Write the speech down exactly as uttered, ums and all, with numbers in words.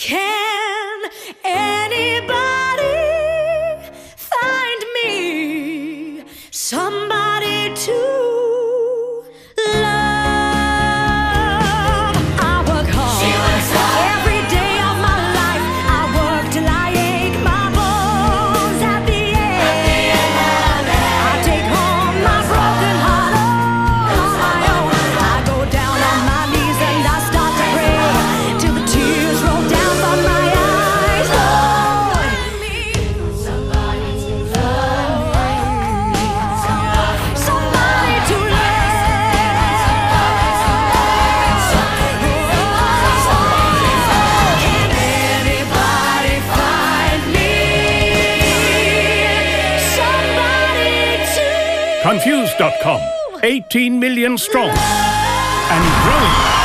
Can anybody find me somebody to love? I work hard. She works hard every day of my life. I work till I ache my bones. At the end, at the end I take home my broken heart on my own. I go down on my knees and I start to pray till the tears roll down from my eyes. Lord, somebody to love, somebody to love. Can anybody find me somebody to Confused dot com, eighteen million strong and growing.